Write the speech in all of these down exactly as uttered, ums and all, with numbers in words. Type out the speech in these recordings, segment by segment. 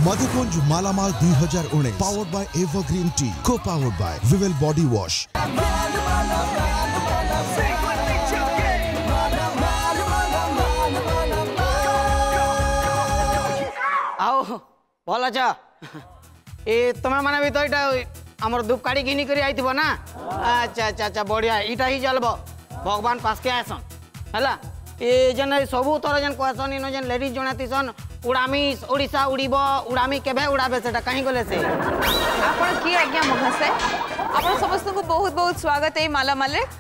मधुकुंज मालामाल दो हज़ार उन्नीस पावर्ड बाय एवरग्रीन टी को powered by Vivel body wash. आओ भल अच्छा ए तुम्हें माने भी तो इटा हमर धूपकाड़ी घिनी करी आइथिबो ना। अच्छा अच्छा अच्छा बढ़िया इटा ही चलबो भगवान पास के आसन हला ए जन सबू तोर जन कहसन इन जन लेडीज जनातिसन उड़ामी ओडिसा उड़ीबो उड़ामी केबे उड़ाबे सेटा कहीं गले से आपण की आज्ञा महाशय आपण समस्त को बहुत बहुत स्वागत है मालामाल रे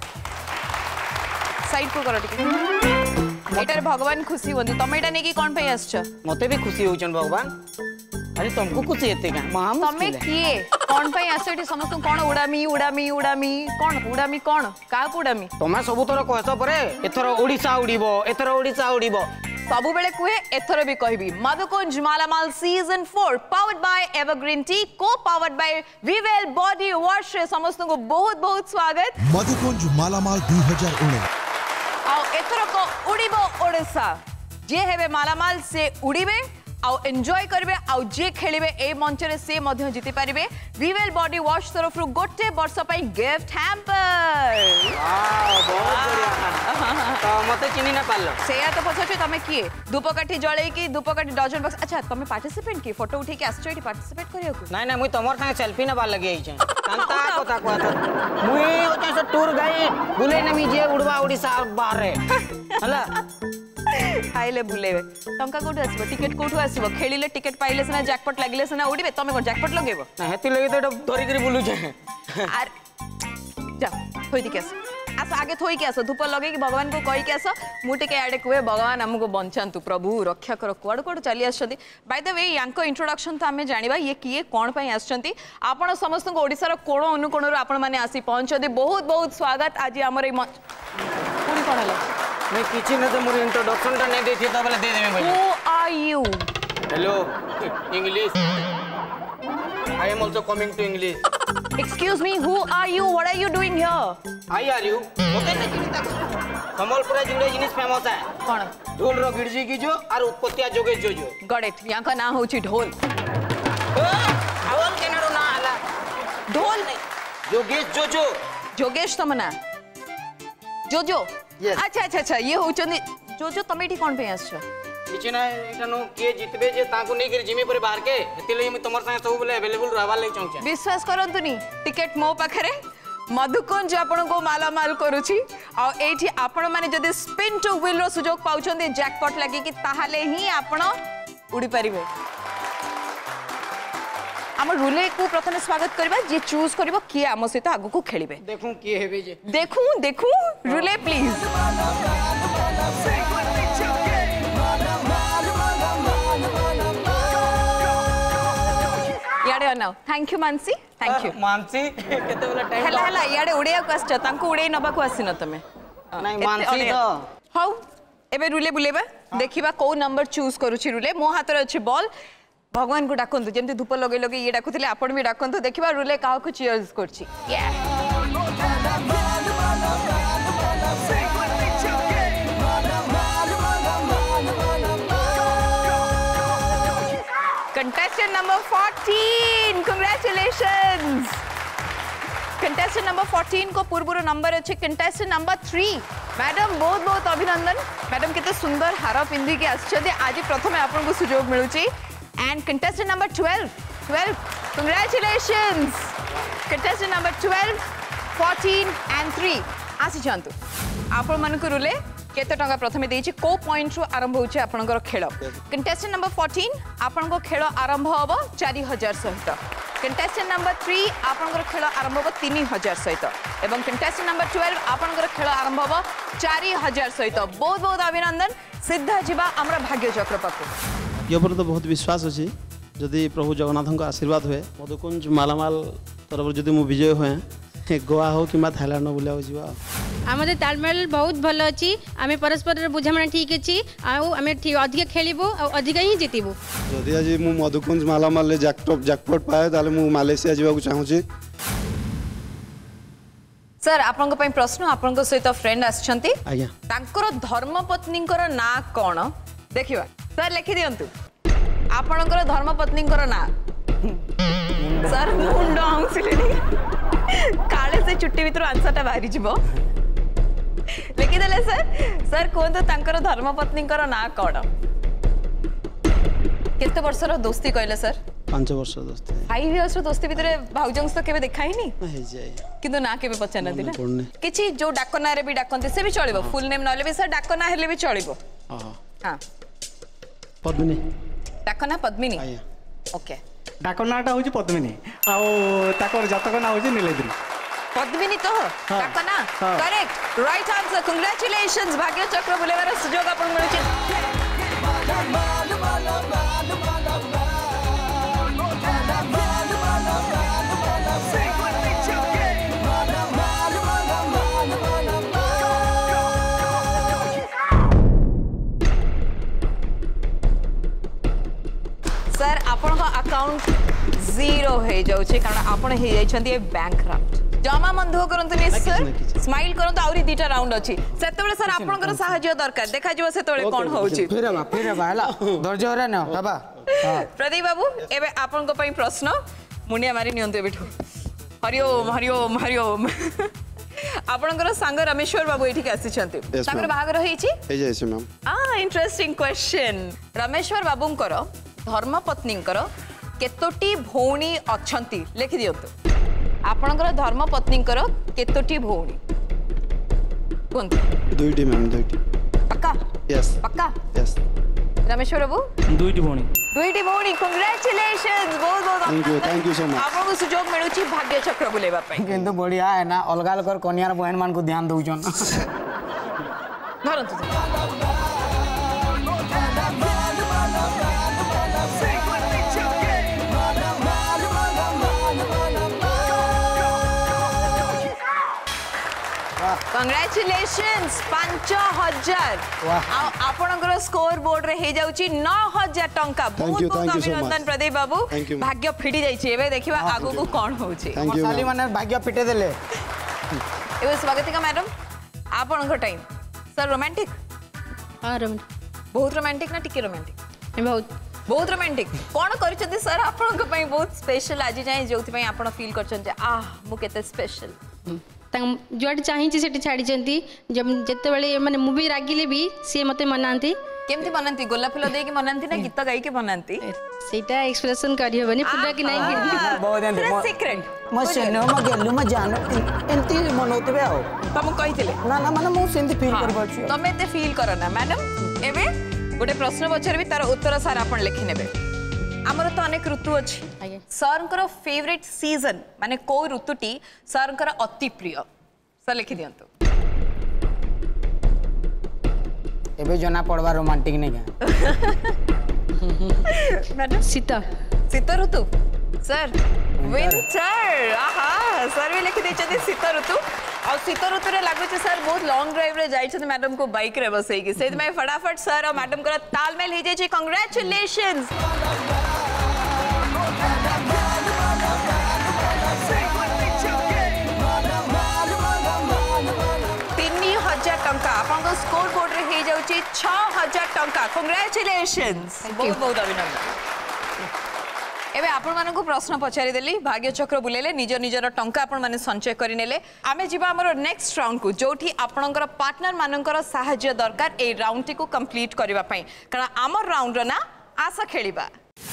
साइड को करो टिके एटार भगवान खुशी होंदी तमे एटा नेकी कोन पे आछछ मते भी खुशी होचन भगवान। अरे तुमको कुछ एते का महाम तमे किए कोन पे आछछ एटी समस्त कोन उड़ामी उड़ामी उड़ामी कोन उड़ामी कोन का उड़ामी तमे सबु तोर कहस परे एथर ओडिसा उड़ीबो एथर ओडिसा उड़ीबो सबु बेले कुहे एथर भी कहबी। मधुकुंज मालामाल season four powered by Evergreen tea को powered by Vivel body wash समस्त को बहुत बहुत स्वागत। मधुकुंज मालामाल दो हज़ार उन्नीस आओ एथर को उड़ीबो ओडिसा जे हेबे मालामाल से उड़ीबे आउ एंजॉय करबे आउ जे खेलिबे ए मंच रे से मध्य जीति पारिबे विवेल बॉडी वॉश तरफ रु गोटे वर्ष पई गिफ्ट हैम्पर। वाह बहुत बढ़िया तो मते चिनी ना पालो सेया तो पछोचे तमे किए धूपकाठी जळै की धूपकाठी डजन बॉक्स। अच्छा तमे पार्टिसिपेट की फोटो उठी के आछो एटी पार्टिसिपेट करियो को नहीं नहीं मुई तमर संगे सेल्फी ना बार लगी आइ छै कांता कथा कहत मुई ओते से टूर गाइड बुले ना मी जे उड़वा ओडिसा बाहर रे हला आइले बुलेबे टंका कोठु आसीबो टिकट कोठु आसीबो खेलिले टिकट पाइले सना जैकपॉट लागिले सना उड़ीबे तमे कोन जैकपॉट लगेबो ना हेती लगे तो धरी करी बुलु छै आर जा थोई दिके आस आस आगे थोई के आसो धूप लगे कि भगवान को कहि के आसो मुटे के आडे कुए भगवान हमको बंचांतु प्रभु रक्षा करो कोड कोड चली आछंती। बाय द वे यांको इंट्रोडक्शन तो हमें जानिबा ये किए कोन पई आछंती आपण समस्त को ओडिसा रो कोण अनुकोण रो आपण माने आसी पहुंचदी बहुत बहुत स्वागत। आज हमर ए पूरी कोन हला मैं किछि न तो मोर इंट्रोडक्शन टा नै देथि त बले दे देबे भाई। Who are you hello English I am also coming to English excuse me who are you what are you doing here I are you ओते न चिंता संबलपुर जुड़े जिनिस फेमस है कोन ढोल रो गिरजी की जो और उत्पत्तिया जोगे जो जो गॉट इट यहाँ का नाम होची ढोल आवन केनारो ना आला ढोल नहीं जोगेश जो जो जोगेश तमना जो जो Yes. अच्छा अच्छा अच्छा ये होचंदी जो जो तमे ठी कोन पे आछो किछि ना एटानो के जितबे जे ताको नै कर जिमी पर बाहर के हेति लई म तमर संगे सब बोले अवेलेबल रहबा लई चाहू विश्वास करंतुनी टिकट मो पाखरे मधुकुंज आपण को मालामाल करूची आ एठी आपण माने जदि स्पिन टू व्हील रो सुजोग पाउचंदी जैकपॉट लागी कि ताहाले ही आपण उड़ी परिबे। हम रुले को प्रथम स्वागत करबा जे चूज करबो कि हम सहित आगु को खेलिबे देखू के हेबे जे देखू देखू रुले प्लीज याडे now thank you Mansi thank you Mansi केते बोला टाइम हला हला याडे उड़िया को आछो तांको उड़े नबा को आसी न तमे नहीं मानसी तो हाउ एबे रुले बुलेबा देखिबा को नंबर चूज करूची रुले मो हाथ रे अछि बॉल भगवान को डाकंतु जेमती धूप लगे लगे ये डाकुथिले आपण भी डाकंतु देखिबा रुले काहा को चीयर्स करछि contestant number fourteen congratulations contestant number fourteen को पूर्व नंबर अच्छे कंटेस्टेंट नंबर थ्री मैडम बहुत बहुत अभिनंदन मैडम केते सुंदर हार पिंदी के आछते आज प्रथमे आपन को सुजोग मिलुची and contestant number twelve twelve congratulations contestant number twelve fourteen and three आसी जानतु आपण मन को रुले केते टंका प्रथमे देछि को पॉइंट रु आरंभ होछि आपनकर खेल कंटेस्टेंट नंबर फोर्टीन आपनको खेल आरंभ होबो चार हज़ार सहित कंटेस्टेंट नंबर थ्री आपनकर खेल आरंभ होबो तीन हज़ार सहित एवं कंटेस्टेंट नंबर ट्वेल्व आपनकर खेल आरंभ होबो चार हज़ार सहित बहुत बहुत अभिनंदन सिद्धा जीवा हमरा भाग्य चक्र पाको ये पर तो बहुत विश्वास अच्छी जदि प्रभु जगन्नाथ का आशीर्वाद हुए मधुकुंज मालामाल तरफ जदि मु विजय हुए गोवा हो कि थाईलैंड बुला आम तालमेल बहुत भल अच्छी आम परस्पर बुझामणा ठीक अच्छी आम अधिक खेलू अधिक ही जितबू जदि आज मु मधुकुंज मालामाल जैकपॉट जैकपॉट पाए ताले मु मालेशिया जावाक चाहूची। सर आपन को प्रश्न आपन सहित फ्रेंड आछंती आज्ञा तांकर धर्मपत्नी ना कौन देखिबा सर लिखि दियंतु आपणकर धर्मपत्नी ना सर मुंड आउसिले काले से चुट्टी भीतर आंसरटा बाहरी जीवो लिखिदेले सर सर कहतु तांकर धर्मपत्नी ना कौन केते वर्षर दोस्ती कहले सर पांच वर्ष दोस्ती फाइव इयर्स दोस्ती भीतर भाउजंग तो केबे देखा ही नहीं हे जाय किंतु ना केबे पछानती ना किछि जो डाकना रे भी डाकंती से भी चलिबो फुल नेम नले भी सर डाकना हेले भी चलिबो हां हां पद्मिनी डाकना पद्मिनी आया ओके डाकनाटा होची पद्मिनी आउ ताकर जातक ना होची नीलेद्री पद्मिनी तो डाकना करेक्ट राइट आंसर कांग्रेचुलेशंस भाग्य चक्र बुलेवार सुजोग आपण मिलुची सर आपण का अकाउंट जीरो हो जाउछे कारण आपण हे जाइछन्ती बैंकक्रप्ट जमा मन दुख करंतनी सर स्माइल करंत आउरी दीटा राउंड अछि सेतेबेले सर आपनकर सहाय्य दरकार देखा जिवो सेतेबेले कोन होउछि फिर बा फिर बा हला धैर्य रे न बाबा प्रदीप बाबू एबे आपन को पई प्रश्न मुंडिया मारी नियंतु एबिठो हरिओम हरिओम हरिओम आपनकर संग रमेश्वर बाबू एठी के आसीछन्ती ताकर बाहागर होईछि हे जायछि मैम आ इंटरेस्टिंग क्वेश्चन रमेश्वर बाबूंकर धर्मपत्नींकर केतोटी भौणी अछंती लिखि दियंतु आपनकर धर्मपत्नींकर केतोटी भौणी कोन दुईटी मैम दुईटी पक्का यस पक्का यस रमेश्वर बाबू दुईटी भौणी दुईटी भौणी कांग्रेचुलेशंस बहुत बहुत thank you thank you so much आपको सुजोग मिलुची भाग्य चक्र बुलेबा पई किंतु बढ़िया है ना अलगा अलग कन्यार बहन मान को ध्यान दउछन धरंतु कांग्रेचुलेशंस पांच हजार आपनकर स्कोर बोर्ड रे हे जाउची नौ हजार टंका बहुत बहुत अभिनंदन प्रदीप बाबू भाग्य फिटी जाइछे एबे देखिबा आगु को कोन होउची साली माने भाग्य पिटे देले एबे स्वागतिका मैडम आपनकर टाइम सर रोमांटिक हां रोमांटिक बहुत रोमांटिक ना टिके रोमांटिक बहुत बहुत रोमांटिक कोन करछथि सर आपनक पई बहुत स्पेशल आज जाय जोथि पई आपण फील करछन जे आ मु केते स्पेशल जुआड़े चाहिए से छाड़ी जब जिते मैंने मुझे रागिले भी सी मत मनाती केमती मनाती गोलाप फुल देकी मनाती ना गीत गाई के मनाती सेटा एक्सप्रेशन करी होबनी पूरा कि नहीं बहुत एंड सीक्रेट म सेनो म गेलु म जान एंती मनोतबे आ तम कहितले ना ना माने मु सेंती फील कर पाछु तमे ते फील करो ना मैडम एबे गोटे प्रश्न पछर भी तार उत्तर सार आपण लिखि नेबे आमर तो अनेक ऋतु अच्छी सर फेवरेट सीजन माने को ऋतुटी सर अति प्रिय सर लिखि दियंतु एबे जना पड़वा रोमांटिक नहीं मैडम शीत शीत ऋतु सर विंटर आहा सर भी लिखि दैछथि शीत ऋतु और शीत ऋतु रे लागुछ सर बहुत लॉन्ग ड्राइव रे जाइछथि मैडम को बाइक रे बसई की सेद में फटाफट सर और मैडम को तालमेल हे जाइछे कांग्रेचुलेशंस टंका स्कोर बोर्ड रे हे जाउची छह हजार टंका कांग्रेचुलेशंस बहुत बहुत अभिनंदन एबे आपण मानन को प्रश्न पचारि देली भाग्य चक्र बुलेले निज निजर टंका आपण माने संचय करि नेले आमे जिबा हमर नेक्स्ट राउंड को जोठी आपणकर पार्टनर मानकर सहाय्य दरकार ए राउंड टी को कंप्लीट करबा पई कारण हमर राउंड रो ना आशा खेलिबा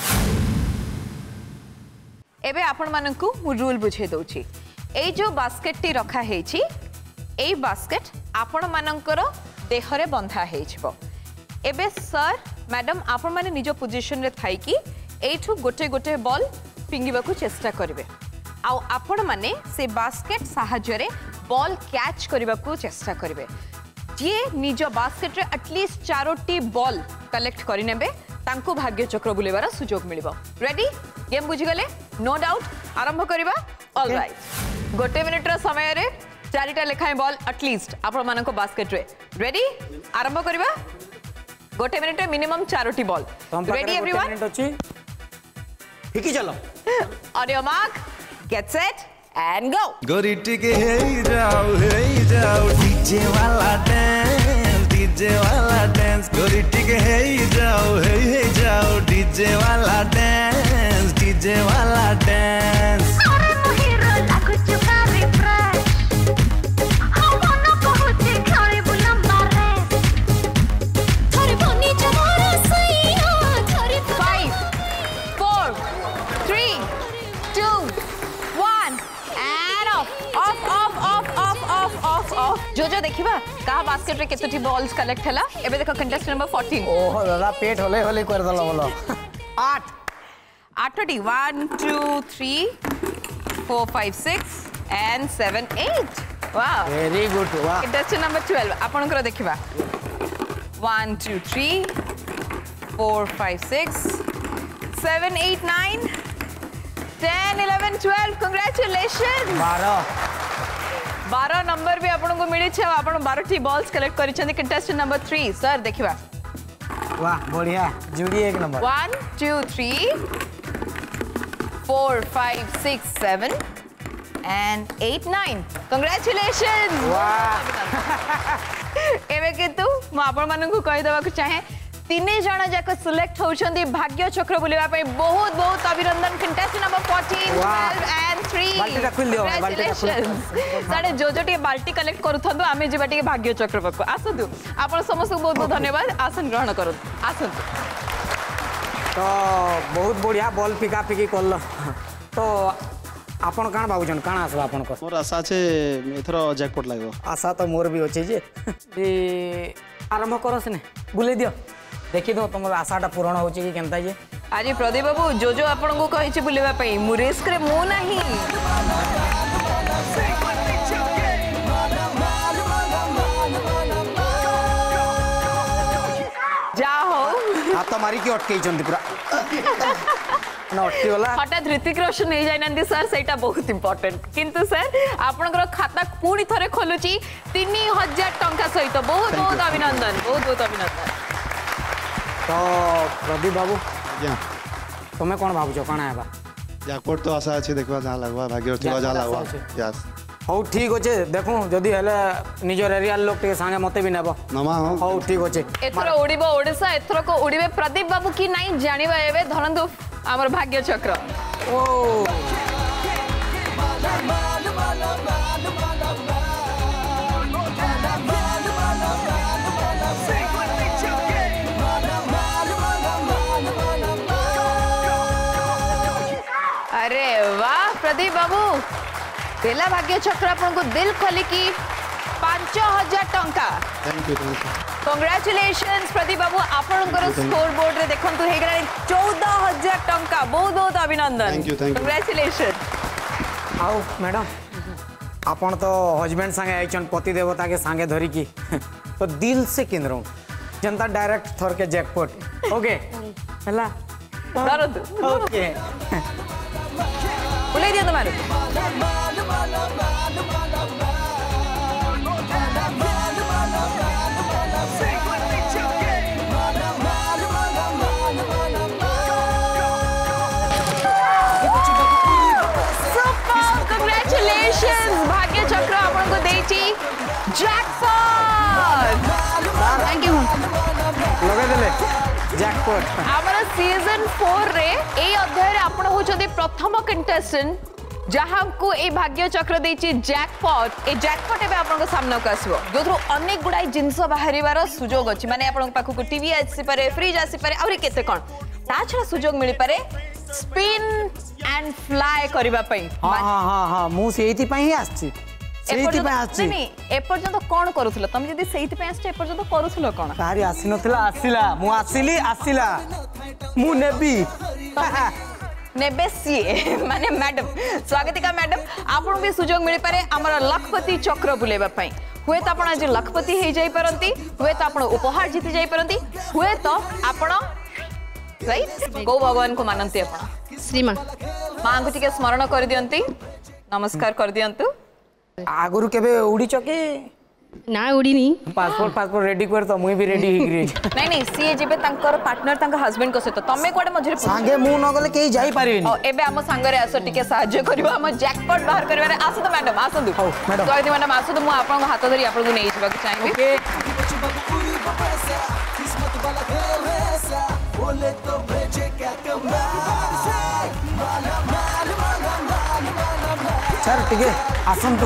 एबे आपण मानन को रूल बुझे दउची ए जो बास्केट टी रखा हेची ए बास्केट आपण मानकर देहरे बंधा हेइछबो एबे सर मैडम आपण माने निज पोजीशन रे थाई कि एठु गोटे गोटे बॉल पिंगिबा को चेष्टा करिवे आ आपण माने से बास्केट सहाय्य रे बॉल कैच करबा को चेष्टा करिवे जे निज बास्केट रे एटलीस्ट चारोटी बॉल कलेक्ट करि नेबे तांको भाग्य चक्र बुलेबार सुजोग मिलिबो रेडी गेम बुझि गले नो डाउट आरंभ करबा ऑल राइट गोटे मिनिट रो समय रे चारिटा लेखाएं बॉल एटलीस्ट आपण मानको बास्केट रे रेडी आरंभ करबा गोटे मिनिट रे मिनिमम चारोटी बॉल रेडी एवरीवन मिनिट अछि हिकी चलो on your mark get set and go गोरी टिके हे जाओ हे जाओ डीजे वाला डांस डीजे वाला डांस गोरी टिके हे जाओ हे हे जाओ डीजे वाला डांस डीजे वाला डांस जो जो देखिबा का बास्केट रे केतोटी बॉल्स कलेक्ट हला एबे देखो कंटेस्टेंट नंबर फोर्टीन ओहो दादा पेट होले होले कर दलो बोलो आठ आठटी one two three four five six and seven eight wow very good वाह कंटेस्टेंट नंबर ट्वेल्व आपन को देखिबा one two three four five six seven eight nine ten eleven twelve congratulations बारह बारह नंबर भी आपन को मिली छे आपन बारह टी बॉल्स कलेक्ट करि छथि कंटेस्टेंट नंबर थ्री सर देखिबा वाह बढ़िया जुड़ी एक number one two three four five six seven and eight nine congratulations वाह एबे के तू म आपन मानन को कहि देबा को चाहे तीन जण जाक सिलेक्ट होउछंदी भाग्य चक्र बुलेवा पे बहुत बहुत अभिनंदन contestant number fourteen twelve and three बाल्टी टा खुल दियो बाल्टी टा खुल साडे जो जो टे बाल्टी कलेक्ट करूथंदो आमे जेबा टे भाग्य चक्र पको आसदु आपन समस्त को बहुत बहुत धन्यवाद आसन ग्रहण करू आसन तो बहुत बढ़िया बॉल पिका पिकी करलो तो आपन कान बाबूजन कान आसबा आपन को मोर आशा छे एथरो जैकपॉट लागो आशा तो मोर भी अछि जे ए आरंभ करो सने बुले दियो देखि दो तुम आशाटा पूर्ण होची कि केनता जे आज प्रदीप बाबू जो जो आपन को कहि छी बुलेवा पई मु रिस्क रे मु नाही जा हो हाथ मारी की अटकई चंदी पूरा ना अटकी वाला हठात ऋतिक रोशन नहीं जाय नंदी सर सेटा बहुत इंपोर्टेंट किंतु सर आपनकर खाता पूरी थरे खोलुची तीन हज़ार टंका सहित बहुत बहुत अभिनंदन बहुत बहुत अभिनंदन तो प्रदीप बाबू तुम कौन भावुच कौन है जैकपॉट तो आशा अच्छी देखा जहाँ लगवा भाग्य जहाँ लगवा यस हौ ठीक अच्छे देखूँ जदि हेले निजर एरिया लोक टे संगे मते भी नेब नमा हौ ठीक अच्छे एथरो उड़िबो ओडिसा एथरो को उड़िबे प्रदीप बाबू की नहीं जानिबा एबे धरंतु हमर भाग्य चक्र ओ अरे वाह प्रदीप बाबू देला भाग्य चक्र आपन को दिल खोली की पांच हजार टंका thank you thank you congratulations Pradeep babu आपन स्कोर बोर्ड रे देखंतु हे गला चौदह हजार टंका बहुत बहुत अभिनंदन thank you thank you congratulation आओ मैडम आपन तो हस्बैंड संगे आइचन पति देवता के संगे धरी की तो दिल से केंद्र जनता डायरेक्ट थर के जैकपॉट ओके हला धरतु ओके बुले दियो तुम्हारे कांग्रेचुलेशंस भाग्य चक्र आपन को देची जैकपॉट थैंक यू लगे देले जैकपॉट हमर सीजन फोर रे ए अध्याय रे आपण होचोदे प्रथम कंटेस्टेंट जहां को ए भाग्य चक्र देची जैकपॉट ए जैकपॉट एबे आपन को सामने को आसीबो जोथरो अनेक गुडाई जिंस बाहरिबार सुजोग अछि माने आपन पाखु को टीवी आसी पारे फ्रिज आसी पारे आउरी केते कोन ता छरा सुजोग मिली पारे स्पिन एंड फ्लाई करबा पई हां हां हां हां मु सेहिति पई ही आछि सेहिति पई आछि नहीं ए पर्यंत कोन करूथलो तुम जदी सेहिति पई आछे ए पर्यंत करूथलो कोन कारी आसी नथिला आसिला मु आसिली आसिला मु नेबी नेबे सीए माने मैडम स्वागतिका मैडम आपन भी सुजोग मिली पारे हमर लखपति चक्र बुलेबा पई हुए तो आपण आज लखपति हे जाई परंती हुए तो आपण उपहार जीति जाई परंती हुए तो आपण राइट गो भगवान को मानंती आपण श्रीमान मां को टिके स्मरण कर दियंती नमस्कार कर दियंतु आगुरु केबे उड़ी चके ना उड़ीनी पासपोर्ट पासपोर्ट रेडी कर तो मुई भी रेडी ही गिरी नहीं नहीं सीए जेबे तांकर पार्टनर तांकर हस्बैंड को सहित तमे कोडे मझरे संगे मु न गले केही जाई पारिनी ओ एबे हम संगे रे आसो टिके सहाय्य करबो हम जैकपॉट बाहर करबा रे आसो तो मैडम आसो दु मैडम स्वागत मैडम आसो तो मु आपन हाथ धरी आपन को नै जेबा के चाहिबे ओके सर टिके आसंतु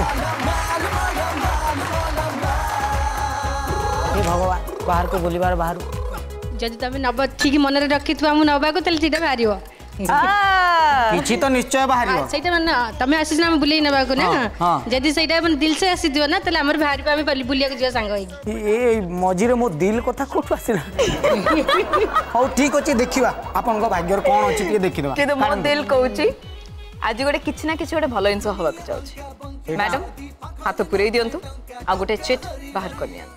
हे भगवान बाहर को बुलिबार बाहर जदि तुम नब ठीक मन रखी नवा को सीटा बाहर किछि तो निश्चय बाहर सेटा माने तमे आसीस ना बुले नबा को ना जदि सेटा मन दिल से आसी दियो ना तले हमर बाहर पे हम बुलिया के जियो संग होई ए मझी रे मो दिल कथा कोठ आसिला हो ठीक अछि देखिबा आपन को भाग्य कोन अछि ती देखि दबा कि मो दिल कहूची आज गोटे किछि ना किछि गोटे भलो इंस होबा के चाहूची मैडम हाथ पुरै दियंतु आ गोटे चिट बाहर कर नियंतु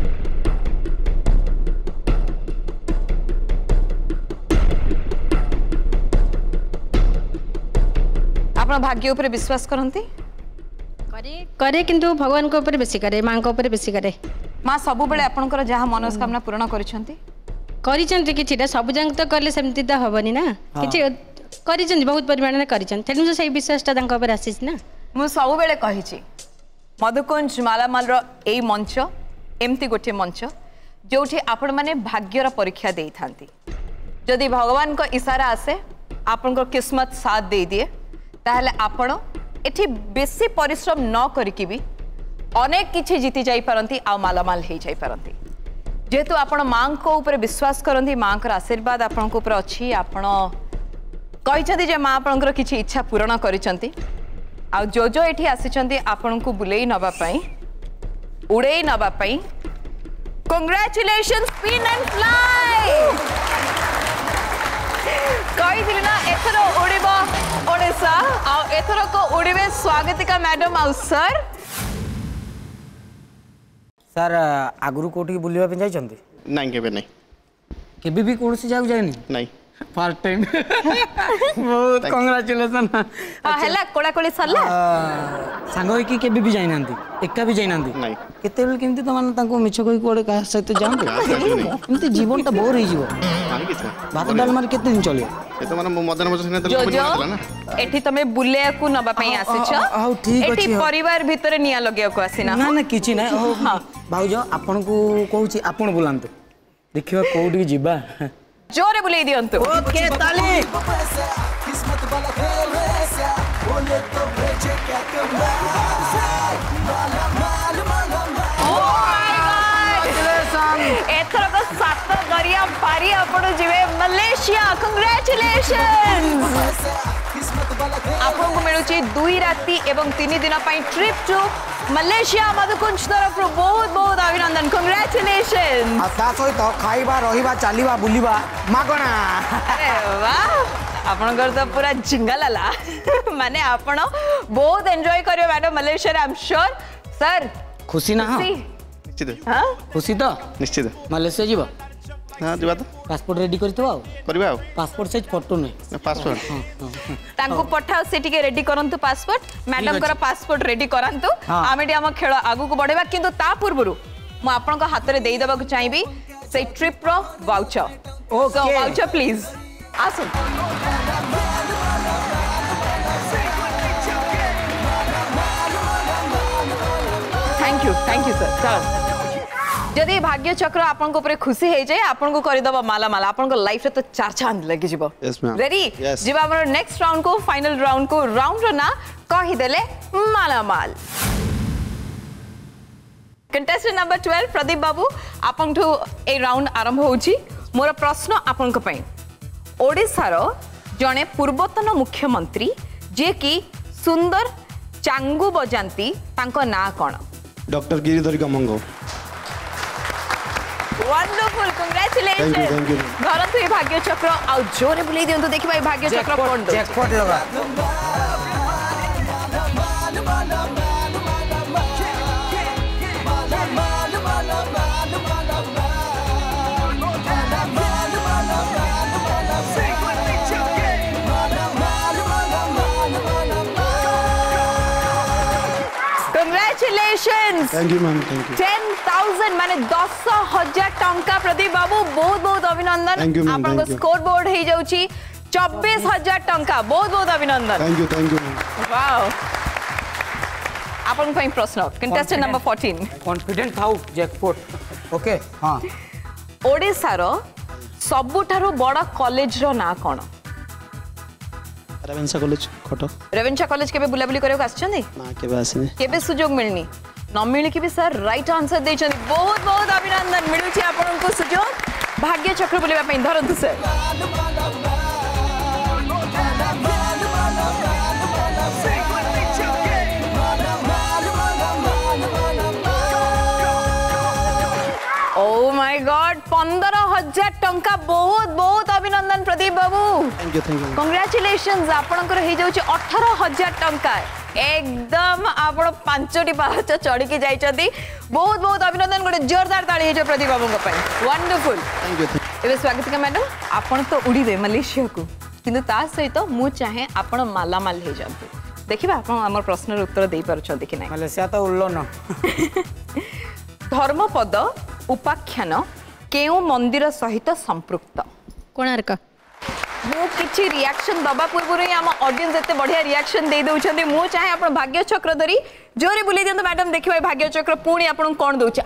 अपना भाग्य ऊपर विश्वास करंती करे करे किंतु भगवान को ऊपर बेसी करे मां को ऊपर बेसी करे मां सब बेले आपनकर जहा मनोकामना पूर्ण करिसंती करिसंती किछिटा सब जंग तो करले सेमति त हबनी ना किछि करिसंती बहुत परिमाण में करिसंती तेनु से विश्वास ता तांको ऊपर आसीस ना मु सब बेले कहिछि मधुकुंज मालामाल रो एई मंच एमती गोटे मंच जोठी आपण माने भाग्यर परीक्षा देई थांती जदि भगवान को इशारा आसे आपनकर किस्मत साथ दे दिए ताहले आपण एठी बेसी परिश्रम न करिकि भी अनेक किछि जीति जाई परंती आ मालामाल हे जाई परंती जेतु आपण मां को ऊपर विश्वास करंती मां कर आशीर्वाद आपण को ऊपर अछि आपण कहिचंती जे मां आपणकर किछि इच्छा पूर्ण करिसंती आ जो जो एठी आसीचंती आपण को बुलेई नबा पई उड़ेई नबा पई कांग्रेचुलेशंस स्पिन एंड फ्लाई कही थी ना एथर उड़ीब ओडिशा आ एथर को उड़ीबे स्वागतिका मैडम आ सर सर आगुरु कोठी बुलिबा पे जाइचंती नहीं केबे नहीं केबे भी कोनसी जाग जायनी नहीं फर्स्ट टाइम बहुत कांग्रेचुलेशन हां हला कोड़ा कोली सरला सांग होई कि केबे भी जाई नांती एका भी जाई नांती नहीं केते बेल केमती तमान ताको मिछ कोई कोडे का सहित जांते एमती जीवन त बोर होई जीवो नहीं किछ भात डाल मार केते दिन चलियो ए तो माने मदन मजन ने जो जो एठी तमे बुले को नबा पई आसीछ हां ठीक अछि एठी परिवार भीतर निया लगे को आसीना ना ना किछि नै हां भाउजो आपन को कहूची आपन बुलांतो देखियो कोडी जीबा जोरे बुले दियंतु ओके ताली किस्मत वाला खेल है बोले तो भेजे क्या कमाल मालामाल मालामाल ओ माय गॉड एथर को सात गरिया पारी आपण जिवे मलेशिया कांग्रेचुलेशंस आपन को मिलुची दुई राती एवं तीन दिन पई ट्रिप टू मलेशिया मधुकुंज तरफ बहुत बहुत अभिनंदन कांग्रेचुलेशंस आ ता सहित खाइबा रहिबा चालिबा बुलिबा मागणा अरे वाह आपन घर तो पूरा जिंगालाला माने आपण बहुत एंजॉय करियो madam Malaysia I am sure sir खुशी ना निश्चित हां खुशी तो निश्चित मलेशिया जीवा हां जीवा तो पासपोर्ट रेडी करतो आ करबा आ पासपोर्ट साइज फोटो नै पासपोर्ट तांको पठाओ से टिके रेडी करंतु पासपोर्ट मैडम कर पासपोर्ट रेडी करंतु आमे हम खेल आगु को बढ़ेबा किंतु ता पूर्वरु म आपन को हाथ रे देई देबा को चाहबी से ट्रिप रो वाउचर सो वाउचर प्लीज आसो thank you thank you sir चलो जदि भाग्य चक्र आपन को ऊपर खुशी हे जाय आपन को करि दबा मालामाल आपन को लाइफ रे तो चार चांद लगी जिवो यस मैम रेडी जिबा हमर नेक्स्ट राउंड को फाइनल राउंड को राउंड रो ना कहि देले मालामाल contestant number twelve Pradeep babu आपन ठो ए राउंड आरंभ होउची मोर प्रश्न आपन को पई ओडिसा रो जने पूर्वतन मुख्यमंत्री जे की सुंदर चांगू बजांती तांको ना कोन doctor Giridhar Gamango wonderful congratulations thank you thank you घर तो ये भाग्य चक्र आ जोरे बुले दियंतु देखिबा ये भाग्य चक्र कोन दो जैकपॉट लगा Congratulations! Thank you ma'am thank you ten thousand माने दस हजार टंका प्रदीप बाबू बहुत बहुत Thank you, अभिनंदन ma'am, आपन को thank you. स्कोर बोर्ड हे जाउची चौबीस हजार टंका बहुत बहुत अभिनंदन thank you thank you wow आपन को प्रश्न कंटेस्टेंट नंबर fourteen कॉन्फिडेंट थाउ जैकपॉट ओके हाँ ओडिशार सबुठारु बड़ कॉलेज रो ना कोन Ravenshaw college Cuttack Ravenshaw college केबे बुलाबुली करे आछछन्ती ना केबे आसिनी केबे सुजोग मिलनी न मिली कि भी सर राइट आंसर देछन्ती बहुत बहुत अभिनंदन मिलुची आपनको सुजोग भाग्य चक्र बुलेबा पई धरंतु सर ओ माय गॉड पंद्रह हजार टंका बहुत बहुत अभिनंदन Pradeep babu thank you thank you congratulations आपनकर हे जाउची अठारह हजार टंका एकदम आपण पांचटी पाहाच चढ़ी के जाइछथि बहुत बहुत अभिनंदन गोटे जोरदार ताली हे जो प्रदीप बाबू को पई वंडरफुल थैंक यू एबे स्वागत का मैडम आपण तो उड़ीबे मलेशिया को किंतु ता सहित मु चाहे आपण मालामाल हे जांतु देखिबा आपण हमर प्रश्नर उत्तर देई परछथि कि नै मलेशिया तो उड़लो न धर्मपद उपाख्यान केउ मंदिर सहित संपृक्त कोणार्क मु किछि रिएक्शन दबा पूर्व ही हम ऑडियंस एते बढ़िया रिएक्शन दे दउछन्ते मु चाहे आपण भाग्य चक्र धरी जोरे बुले दियंत मैडम देखिबा भाग्य चक्र पुणी आपण कोन दउछ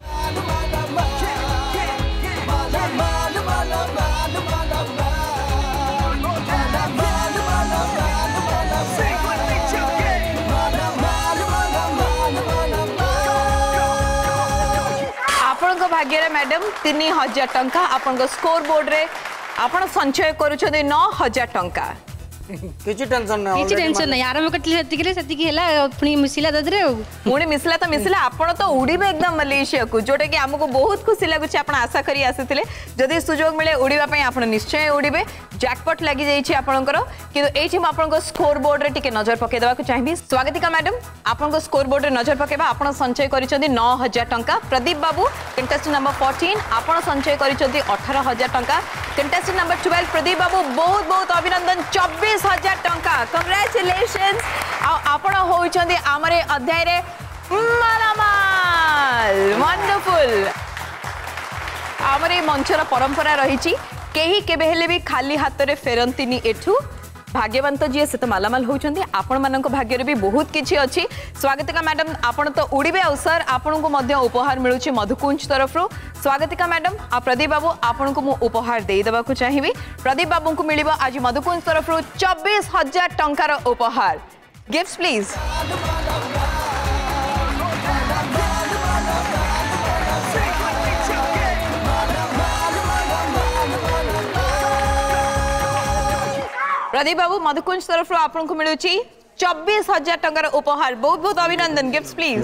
भाग्य रे मैडम तीन हजार टंका आपन स्कोर बोर्ड रे आपन संचय करूछथि नौ हजार टंका किछि टेंशन नै किछि टेंशन नै आराम करतले सेतिक रे सेतिक हेला पुनी मिसिला ददरे पुनी मिसिला त मिसिला आपन तो उड़ीबे एकदम मलेशिया को जोटे कि हमको बहुत खुशी लागुछ आपन आशा करी आसीथिले जदी सुजोग मिले उड़ीबा पई आपन निश्चय उड़ीबे जैकपॉट लागि जाईछि आपनकर किंतु एठी म आपनको स्कोर बोर्ड रे टिके नजर पके देबा को चाहिबी स्वागतिका मैडम आपनको स्कोर बोर्ड रे नजर पकेबा आपन संचय करिसथि नौ हजार टंका प्रदीप बाबू कंटेस्टेंट नंबर चौदह आपन संचय करिसथि अठारह हजार टंका कंटेस्टेंट नंबर बारह प्रदीप बाबू बहुत बहुत अभिनंदन चौबीस हजार टंका कांग्रेचुलेशंस आपण होइछन्ती हमरे अध्याय रे मालामाल वंडरफुल हमरे मंचर परंपरा रहिछि केही केबे हेले भी खाली हाथ रे फेरंतीनी एठू भाग्यवान तो जी से तो मालामाल होउछन्ती आपण मानक भाग्य रे भी बहुत किछि अछि स्वागतिका मैडम आपण तो उड़ीबे अवसर आपण को मध्य उपहार मिलुछि मधुकुंज तरफ रो स्वागतिका मैडम आ प्रदीप बाबू आपण को मु उपहार देई देबा को चाहिबी प्रदीप बाबू को मिलिबो आज मधुकुंज तरफ रो चौबीस हजार टंकार उपहार गिफ्ट्स प्लीज प्रदीप बाबू मधुकुंज तरफ आपन को मिलुची चौबीस हजार टंकार उपहार बहुत बहुत अभिनंदन gifts please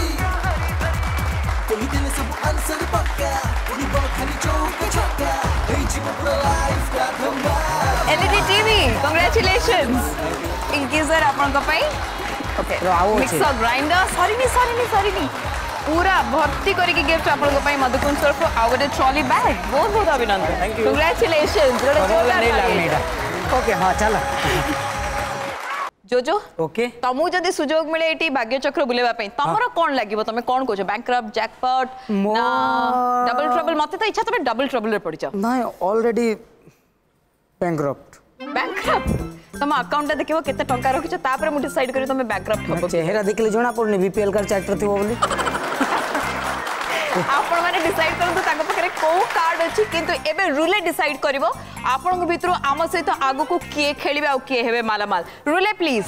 LED TV congratulations इंकीजर आपन को पई ओके मिक्सर ग्राइंडर सॉरी नी सॉरी नी सॉरी नी पूरा भर्ती करके गिफ्ट आपन को पई मधुकुंज तरफ आ गोटे ट्रॉली बैग बहुत बहुत अभिनंदन कांग्रेचुलेशंस ओके हाँ चल जोजो ओके तमु जदी सुजोग मिले एटी भाग्य चक्र बुलेबा पई तमरो कोन लागिवो तमे कोन कोछ बैंकक्रप्ट जैकपॉट ना डबल ट्रबल मते त इच्छा तमे डबल ट्रबल रे पड़ी जा नहीं ऑलरेडी बैंकक्रप्ट बैंकक्रप्ट तम अकाउंट देखिबो केते टंका रखिछ तापर मु डिसाइड करी तमे बैंकक्रप्ट हबो चेहरा देखले जणा पड़नी बीपीएल कार्ड चैक्टर थिबो बोली आपण माने डिसाइड करंतु ताको पकरे को कार्ड अछि किंतु एबे रूले डिसाइड करबो आपण को भितरो आम सहित आगु को किए खेलिबे आ किए हेबे मालामाल रूले प्लीज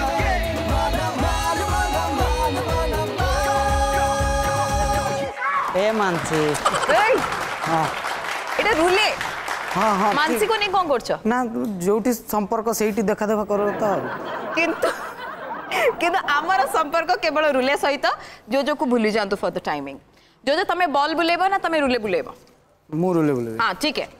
ए मानसी ए हां एटा रूले हां हां मानसी को नै कोन करछ ना जोटी संपर्क सेठी देखा देखा करो त किंतु किंतु आमर संपर्क केवल रूले सहित जो जो को भूली जांतु फॉर द टाइमिंग जो जो तमे बॉल बुलेबो ना तमे रूले बुलेबो मु रूले बुलेबो हां ठीक है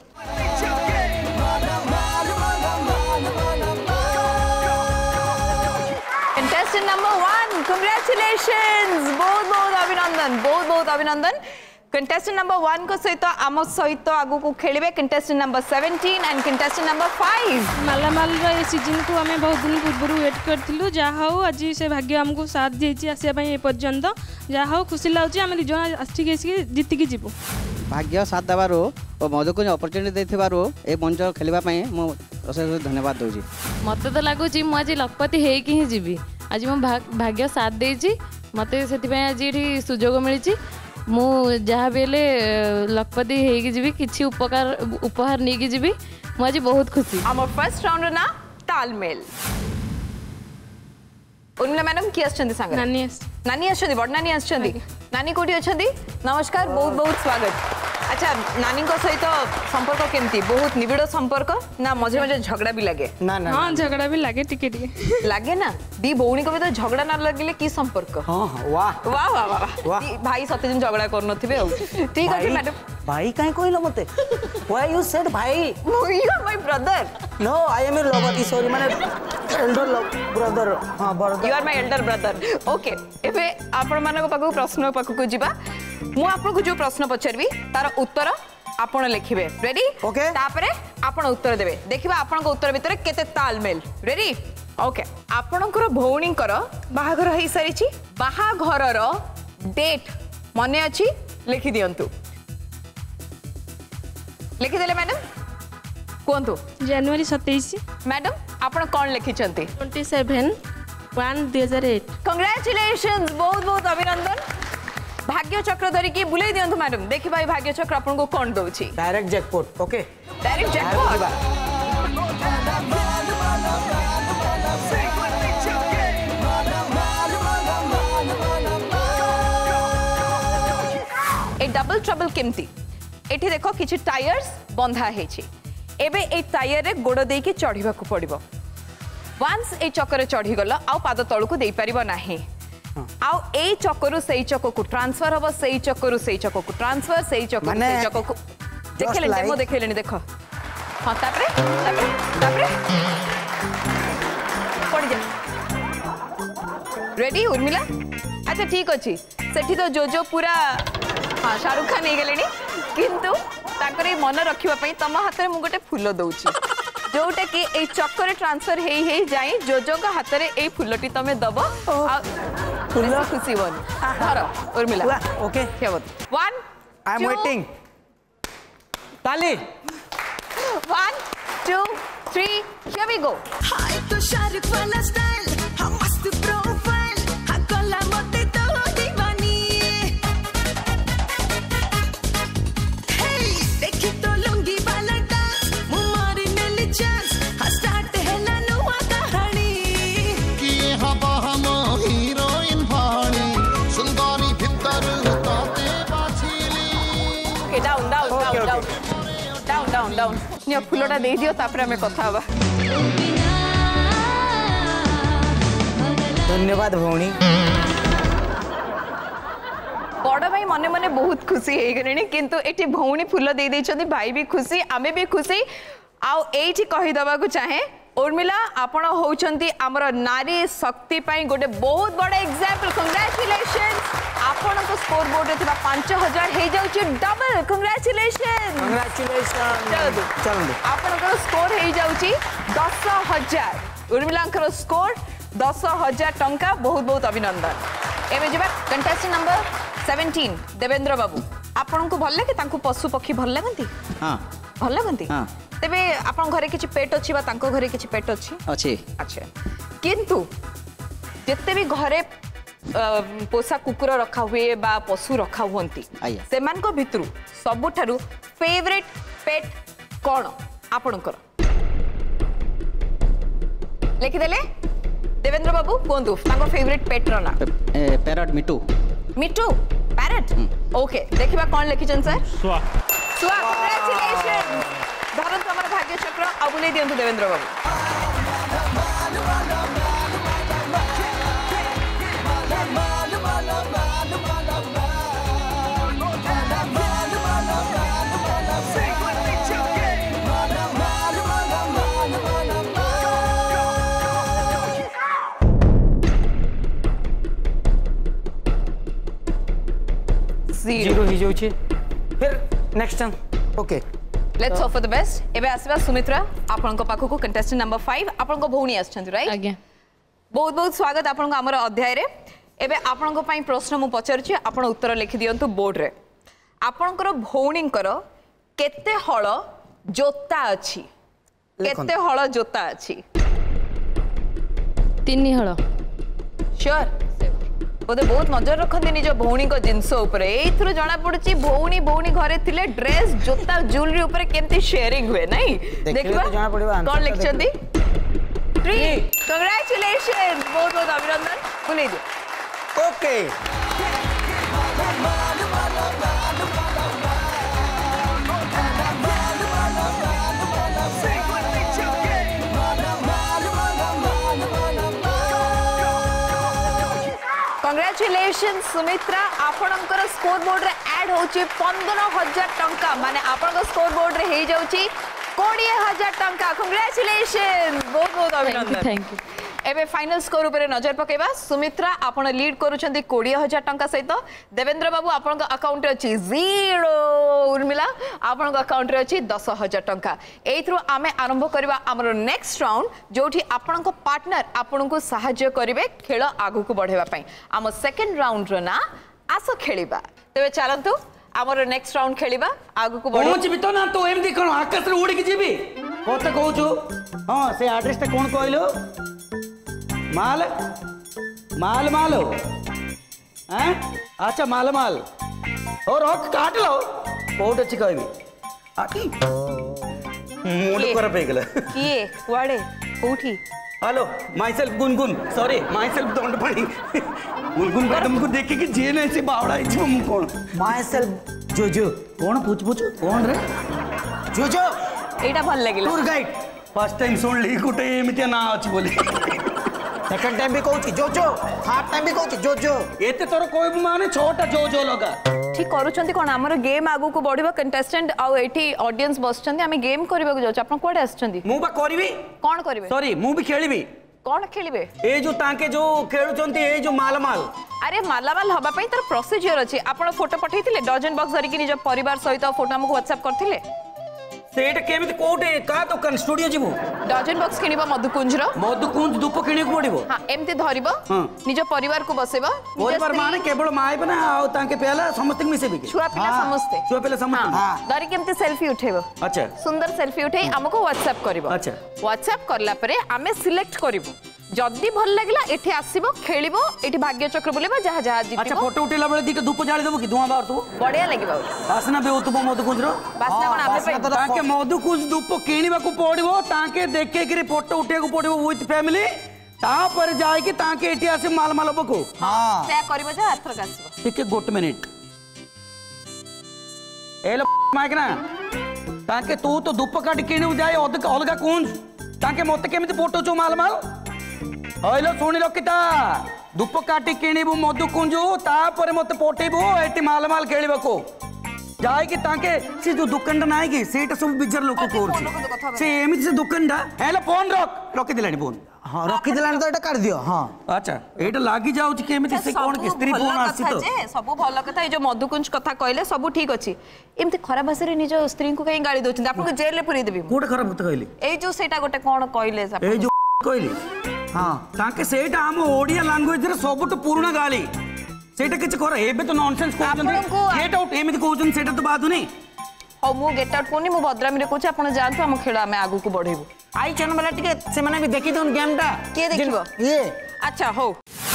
कंटेस्टेंट नंबर वन कांग्रेचुलेशंस बहुत बहुत अभिनंदन बहुत बहुत अभिनंदन कंटेस्टेंट नंबर वन को सहित आम सहित आगु को खेलिबे कंटेस्टेंट नंबर सत्रह एंड कंटेस्टेंट नंबर पाँच मालामाल रे सीजन को हमें बहुत दिन पूर्व वेट करथिलु जा हो आज से भाग्य हमको साथ देछि आसिया पई ए पर्यंत जा हो खुशी लाउछि हम दिजन आछि के जीति के जीवो भाग्य साथ देबारो और मधुकुंज अपॉर्चुनिटी देथिबारो ए मंच खेलिबा पई मो अशेष धन्यवाद दोजी मते तो लागुछि मु आज लखपति हे कि ही जीवी आज मो भाग्य साथ देछि मते सेति पई आज एठी सुजोग मिलिछि मु जहाँ भी हेले लखपति होगी जीवी किसी उपकार उपहार नहीं की जीवी मु आज बहुत खुशी। आम फर्स्ट राउंड ना तालमेल। उर्मिला मैडम किए आछंदी संग नानी आस नानी आछंदी बड़ नानी आछंदी नानी कोठी अछंदी नमस्कार बहुत बहुत स्वागत। अच्छा नानी को सहित संपर्क केमती बहुत निबिड़ संपर्क ना मझे मझे झगड़ा भी लगे ना ना हाँ झगड़ा भी लगे टिके टिके लगे ना दी भौणी को भी तो झगड़ा ना लगे कि संपर्क हाँ वाह वाह वाह वाह दी भाई सते दिन झगड़ा कर नथिबे ठीक अछि मैडम भाई काहे कहलो मते व्हाई यू सेड भाई you are my brother no I am your lover sorry माने एल्डर ब्रदर हां brother you are my elder brother okay एबे आपण मानको पाखु प्रश्न पाखु जिबा मु आपन को जो प्रश्न पछरबी तार उत्तर आपण लिखिबे रेडी ओके तापरे आपण उत्तर देबे देखिबा आपण को उत्तर भितर केते तालमेल रेडी ओके आपणकर भौणीकर बाहाघर होई सारिछि बाहाघरर डेट मने अछि लिखि दियंतु लिखि देले मैडम कोंतु जनवरी सत्ताईस मैडम आपण कोन लिखिचंती सत्ताईस एक दो हज़ार आठ कांग्रेचुलेशंस बहुत बहुत अभिनंदन भाग्य चक्र धरी की बुलाई दियंतु मैडम देखि भाई भाग्य चक्र आपन को कोन दोछि direct jackpot okay direct jackpot ए डबल ट्रबल केमती एठी देखो किछि टायर्स बंधा हेछि एबे ए टायर रे गोड़ देई के चढ़िबा को पड़िबो वंस ए चक्कर चढ़ी गलो आ पाद तळ को देई परिबो नाही आउ ए चक्करु सेई चक्क को ट्रांसफर हबो सेई चक्करु सेई चक्क को ट्रांसफर सेई चक्क सेई चक्क को देखले डेमो देखलेनी देखो हां तापरे तापरे तापरे पड़ी जा रेडी उर्मिला अच्छा ठीक अछि सेठी तो जो जो पूरा हां शाहरुख खान नहीं गेलेनी किंतु ताकरे मन रखिबा पई तम हाथ रे मु गोटे फूल दउची जोटा कि ए चक्कर ट्रांसफर हेई हेई जाई जो जो का हाथ रे ए फूलटी तमे दबो आ फूल खुशी बन धर उर्मिला ओके क्या बत वन आई एम वेटिंग ताली one two three here we go हाय तो शाहरुख वाला स्टाइल हम मस्त प्रोफाइल हा गला मोटे तो दीवानी हे देखी तो लुंगी वाला डांस मुमारी मेली चांस हा स्टार्ट है ना नुआ कहानी कि हवा हम हीरोइन भाणी सुंदरी भीतर ताते बाछिली okay down down down down down down down निया फूलटा दे दियो तापर हमें कथा हवा धन्यवाद भौणी बड़ भाई मने मने बहुत खुशी हे गरेनी किंतु एठी भौणी फूल दे दे छथि भाई भी खुशी आमे भी खुशी आउ एठी कहि दबा को चाहे उर्मिला आपण होउछंती हमर नारी शक्ति पई गोटे बहुत बड़ा एग्जांपल कांग्रेचुलेशंस आपण को स्कोर बोर्ड रे थिबा पाँच हज़ार हे जाउची डबल कांग्रेचुलेशंस कांग्रेचुलेशंस चलो चलो आपण को स्कोर हे जाउची दस हज़ार उर्मिलांकर स्कोर दस हज़ार टंका बहुत बहुत अभिनंदन एबे जेबा कंटेस्टेंट नंबर सत्रह देवेंद्र बाबू आपण को भल लागे तांको पशु पक्षी भल लागंती हां भल लागंती हां तेबे आपण घरे किछि पेट अछि बा तांको घरे किछि पेट अछि अछि अच्छा किंतु जत्ते भी घरे पोषा कुकुर रखा हुए बा पशु रखा हुंती से मान को भितरु सबुठारु फेवरेट पेट कोन आपणकर लिखि देले देवेंद्र बाबू कोंतु तांको फेवरेट पेट रो ना parrot Mithu Mithu parrot okay देखिबा कोन लिखिचन सर सुआ सुआ कांग्रेचुलेशन धरन हमर भाग्य चक्र अबुले दियंतु देवेंद्र बाबू जीरो ही जाउची फिर next turn okay let's hope for the best एबे आसीबा सुमित्रा आपन को पाखो को कंटेस्टेंट नंबर पाँच आपन को भौणी आछंती राइट आज्ञा बहुत बहुत स्वागत आपन को हमर अध्याय रे एबे आपन को पई प्रश्न मु पचरछि आपन उत्तर लिखि दियंतु बोर्ड रे आपन को भौणींकर केते हळ जोता अछि केते हळ जोता अछि तीन हळ श्योर बोधे बहुत नजर रखते निज भौणी को जिनस उपरे एथरो जाना पड़ुची भौणी भौणी घरे थिले ड्रेस जोता ज्वेलरी उपरे केमती शेयरिंग हुए नहीं देखिबा जाना पड़िबा कौन लिखचंदी थ्री कांग्रेचुलेशन बहुत बहुत अभिनंदन बोले दियो ओके कांग्रेचुलेशन सुमित्रा आपणकर स्कोर बोर्ड रे ऐड होची पंद्रह हजार टंका माने आपणकर स्कोर बोर्ड रे हे जाउची बीस हजार टंका कांग्रेचुलेशन बहुत बहुत अभिनंदन थैंक यू एबे फाइनल स्कोर ऊपर नजर पकेबा सुमित्रा आपण लीड करूछंती बीस हजार टंका सहित देवेंद्र बाबू आपण अकाउंट रे अछि जीरो उर्मिला आपण अकाउंट रे अछि दस हजार टंका एथरो आमे आरंभ करबा हमर नेक्स्ट राउंड जोठी आपण को पार्टनर आपण को सहायता करिवे खेल आगु को बढ़ेबा पई हम सेकंड राउंड रो ना आसो खेलिबा तबे चलंतु हमर नेक्स्ट राउंड खेलिबा आगु को बढ़े पहुंच भी तो ना तो एमदी कोन आकाश रे उड़ी के जीबी कोते कहूछु हां से एड्रेस ता कोन कहलो माल माल माल हो हैं अच्छा मालमाल और रख काट लो बहुत अच्छी कहबी आकी मूड कर पे गेला किए वाड़े कोठी hello myself Gungun sorry myself दंड पानी गुनगुन मैडम को देखे कि जे नहीं से बावड़ा इछ मु कोन माय सेल्फ जो जो कोन पूछ पूछ कोन रे जो जो एटा भल लागिला टूर गाइड फर्स्ट टाइम सुन ली गुटे एमितिया ना अछि बोली सेकंड टाइम भी कहूची जो जो थर्ड टाइम भी कहूची जो जो एते तोर कोई माने छोटा जो जो लगा ठीक करूछंती कोन हमर गेम आगु को बढ़िबा कंटेस्टेंट आ एठी ऑडियंस बसछंती हम गेम करबा को जाउछ आपण कोडे आछछंती मु बा करबी कोन करबे सॉरी मु भी खेलिबी कोन खेलिबे ए जो ताके जो खेलुचंती ए जो मालमाल अरे मालामाल हबा पई तर प्रोसीजर अछि आपण फोटो पठैथिले डजन बॉक्स धरि कि निज परिवार सहित फोटो हमको व्हाट्सएप करथिले सेट केमिति कोटे का दुकान स्टूडियो जीवो डजन बॉक्स किनिबा मधुकुंज रो मधुकुंज धूप किने को पड़िबो हां एमते धरिबो निज परिवार को बसेबो परिवार माने केवल माय बना आ ताके पहला समस्त मिसेबी छुआ पिला समस्त छुआ पिला समस्त हां धरि केमते सेल्फी उठेबो अच्छा सुंदर सेल्फी उठे हमको व्हाट्सएप करबो अच्छा व्हाट्सएप करला परे हमें सिलेक्ट करबो जदी भल लागला एठी आसीबो खेलिबो एठी भाग्य चक्र बोलेबा जहा जहा जीतिबो अच्छा फोटो उठेला बेले दीटा धूप जाली देबो कि धुआं बाहर तो बढ़िया लागिबो वासना बे होतबो मधुकुंज रो वासना कोन आपे पे ताके मधुकुंज धूप किनिबा को पड़िबो ताके देखे कि फोटो उठे को पड़िबो विथ फैमिली ता पर जाय कि ताके एठी आसे माल माल बको हां से करबो जा अथर कासीबो ठीक है गोट मिनिट एलो माइक ना ताके तू तो धूप काट किनिबो जाय अलगा अलगा कुंज ताके मते केमिति फोटो चो माल माल हइलो सुनी लकिता धूप काटी किनिबु मधुकुंजु तापर मते पटेबु एटी मालमाल खेलिबाको जाय कि ताके से जो दुकानटा नाइ कि सेटा सब बिजर लोक कोर से एमिति से दुकानटा हेलो फोन रख रखि दिलानी फोन हां रखि दिलानी तो एटा काट दियो हां अच्छा एटा लागी जाउ कि केमिति से कोन कि स्त्री फोन आसी तो सब भल कथा ए जो मधुकुंज कथा कहले सब ठीक अछि एमति खराब भाषा रे निज स्त्री को कहीं गाली दोछन आपन को जेल ले पुरी देबी कोड खराब होत कहली ए जो सेटा गोटे कोन कहले ए जो कहली हां ताके सेटा हम ओडिया लैंग्वेज रे सबटु पुराना गाली सेटा किछ कर एबे तो नॉनसेंस कहउछन गेट आउट एमिति कहउछन सेटा तो बात नहीं हो मु गेट आउट कोनी मु भद्रामी रे कहछ आपण जानतो हम खेल हम आगु को बढ़ेबो आई चैनल वाला टिके से माने भी देखि दोन गेम टा के देखिबो ये अच्छा हो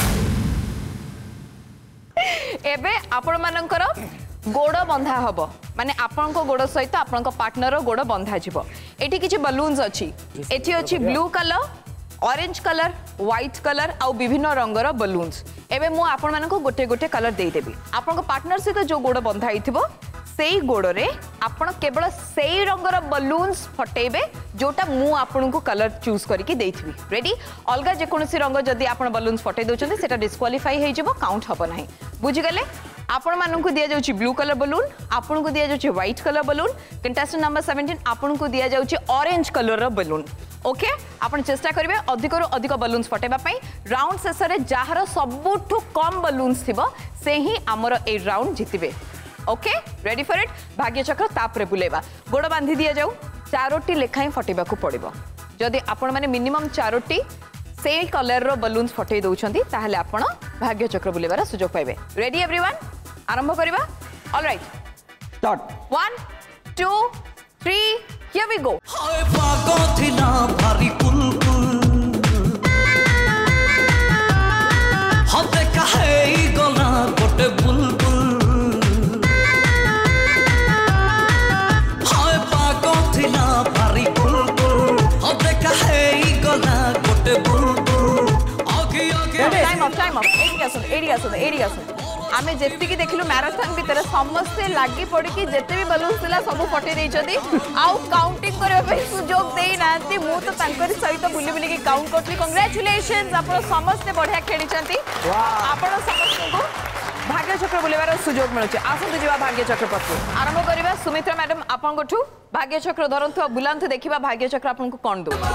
एबे आपण मानकर गोड़ बंधा हबो माने आपण को गोड़ सहित आपण को पार्टनर गोड़ बंधा जिवो एठी किछि बलून्स अछि एठी अछि blue colour orange colour white colour आउ विभिन्न रंगर बलून्स एबे मु आपण मानको गोटे गोटे कलर देई देबी आपण को पार्टनर सहित जो गोड़ बंधा हिथिबो सेई गोड़ रे आपण केवल सेई रंगर बलून्स फटेबे जोटा मु आपण को कलर चूज करके देइथिबी रेडी अलगा जे कोनसी रंग जदी आपण बलून्स फटे दोचंदी सेटा डिस्क्वालिफाई हे जिवो काउंट हबो नाही बुझि गले आपण माननको दिया जाउची ब्लू कलर बलून आपण को दिया जाउची white colour balloon contestant number सत्रह आपण को दिया जाउची ऑरेंज कलर रो बलून ओके आपण चेष्टा करिवे अधिक रो अधिक बलून्स फटेबा पई राउंड शेष रे जाहर सबुठु कम बलून्स थिबो से ही हमर ए राउंड जितिबे ओके रेडी फॉर इट भाग्य चक्र तापरे बुलेबा गोड़ बांधी दिया जाऊ चारोटी लेखाई फटेबा को पड़िबो जदी आपण माने मिनिमम चारोटी से कलर रो बलून्स फटे दउछंती ताहले आपण भाग्य चक्र बुलेबार सुजोग पाइबे रेडी एवरीवन आरंभ करिबा all right start one two three here we go हाय पागो थिला भारी कुलकुल हते कहे ऑफ टाइम ऑफ एडी आसन एडी आसन एडी आसन आमे जेति की देखिलु मैराथन भीतर समस्त लागी पड़ी कि जेते भी बलून थिला सब फटे देइछथि आउ काउंटिंग करे पे सुजोग देई नांती मु तो तांकर सहित बुली बुली की काउंट करथि कांग्रेचुलेशंस आपण समस्त बढ़िया खेली छथि आपण समस्त को भाग्य चक्र बुलेबार सुजोग मिलुछि आसंतु जीवा भाग्य चक्र पत्तु आरंभ करिबा सुमित्रा मैडम आपण गोठु भाग्य चक्र धरंतु बुलांतु देखिबा भाग्य चक्र आपण को कोन दो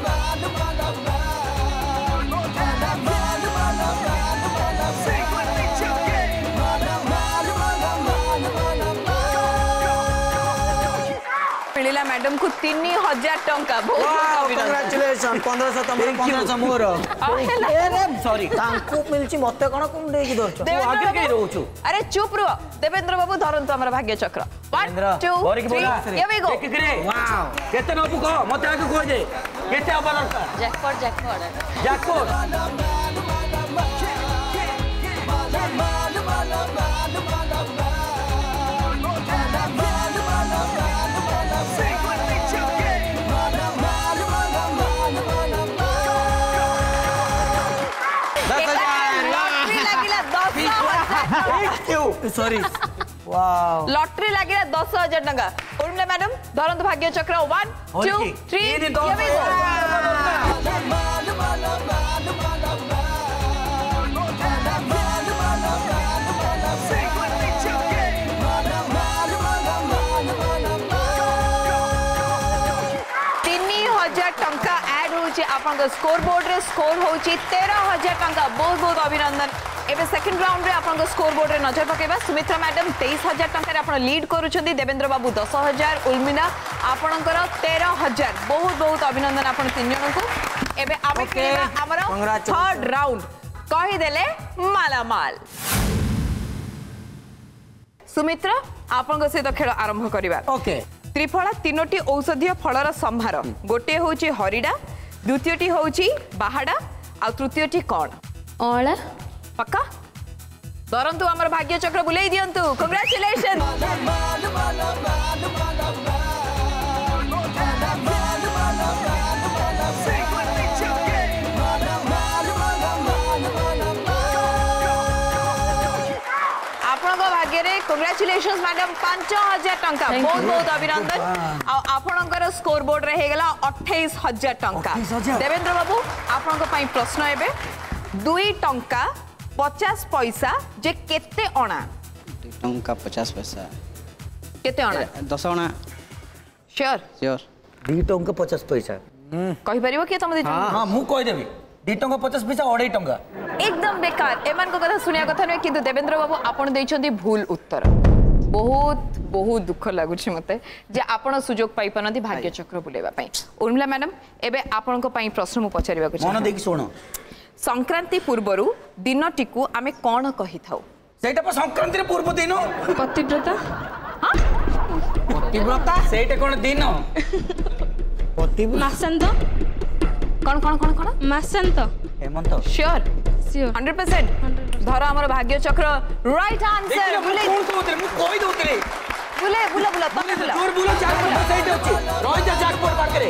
मिलिला मैडम को तीन हजार टंका बहुत कांग्रेचुलेशन पंद्रह सौ तुम पंद्रह सौ मोर ए सॉरी तांको मिलची मते कोन कोन दे की दोछ तू आगे के रहउछु अरे चुप रहो देवेंद्र बाबू धरंतु हमर भाग्य चक्र one two three here we go एक करे वाओ केते नबु को मते आगे को दे केते अब दरकार jackpot jackpot jackpot sorry wow lottery लागिला दस हजार टंका उर्मिला मैडम धरंतु भाग्य चक्र one two three here we go टंका ऐड होची आपन स्कोर बोर्ड रे स्कोर होची तेरह हजार टंका बहुत बहुत अभिनंदन एबे सेकंड राउंड रे आपन स्कोर बोर्ड रे नजर पकेबा सुमित्रा मैडम तेईस हजार टंका रे आपन लीड करूछंदी देवेंद्र बाबू दस हजार उर्मिला आपनकर तेरह हजार बहुत बहुत अभिनंदन आपन तीन जन को एबे आमे खेलबा हमर थर्ड राउंड कहि देले मालामाल सुमित्रा आपन सहित खेल आरंभ करबा ओके त्रिफला तीनोटी औषधीय फलर संभार गोटे होची हरिडा द्वितीयटी होची बाहाडा आ तृतीयटी कौन अळा पक्का धरंतु हमर भाग्य चक्र बुलाई दियंतु कांग्रेचुलेशन भाग्य रे कांग्रेचुलेशंस मैडम पांच हजार टंका बहुत बहुत अभिनंदन आपनकर स्कोर बोर्ड रे हे गेला अट्ठाईस हजार टंका देवेंद्र बाबू आपनक पई प्रश्न एबे दुई टंका पचास पैसा जे केते अणा दुई टंका पचास पैसा केते अणा दस अणा श्योर श्योर दुई टंका पचास पैसा कहि परिबो कि तुम हां हां मु कहि देबी दुई टंका पचास पैसा अढ़ाई टंका एकदम बेकार एमान को कथा सुनिया कथा नै किंतु देवेंद्र बाबू आपण दैछंती भूल उत्तर बहुत बहुत दुख लागुछि मते जे आपण सुजोग पाई पनती भाग्य चक्र बुलेबा पई उर्मिला मैडम एबे आपण को पई प्रश्न मु पचारिबा को मन देखि सुनो संक्रांति पूर्वरु दिनटिकु आमे कोन कहि थाउ सेटा पर संक्रांति रे पूर्व दिन पतिव्रता हां पतिव्रता सेटा कोन दिन पतिव्रता मासंत कौन कौन कौन कौन मासंत Hemant sure sure hundred percent धर हमर भाग्य चक्र राइट आंसर बुले कौन तो मु कोइ दोतरे बुले बुला बुला तमे बुला दूर बुला जैकपॉट साइड अछि रोय जा जैकपॉट पाकरे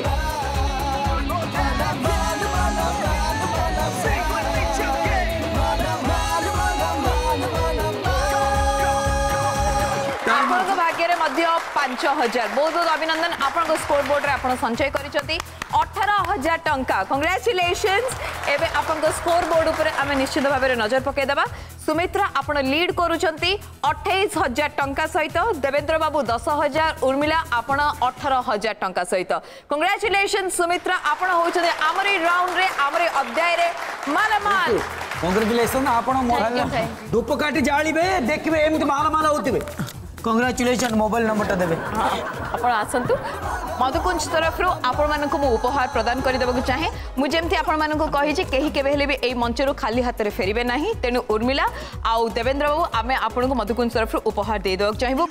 आपन भाग्य रे मध्य पांच हजार बहुत बहुत अभिनंदन आपन स्कोर बोर्ड रे आपन संचय करिसथि अठारह हजार टंका कांग्रेचुलेशंस एबे आपन स्कोर बोर्ड ऊपर आमे निश्चित भाव में नजर पके देबा सुमित्रा आपन लीड करूछंती अट्ठाईस हजार टंका सहित देवेंद्र बाबू दस हजार उर्मिला आपन अठारह हजार टंका सहित कांग्रेचुलेशंस सुमित्रा आपन होछते हमरे राउंड रे हमरे अध्याय रे मालामाल कांग्रेचुलेशन आपन मोबाइल धूप काटी जाळीबे देखबे एमति मालामाल होतिबे कांग्रेचुलेशन मोबाइल नंबर देवे आपण आसंतु मधुकुंज तरफ रो आपण मानक मु उपहार प्रदान करि देबो चाहे मु जेमति आपण मानक कहि जे केही केबे हेले भी एई मंच रो खाली हाथ रे फेरिबे नाही तेनु उर्मिला आउ देवेंद्र बाबू आमे आपण को मधुकुंज तरफ रो उपहार दे देबो चाहेबो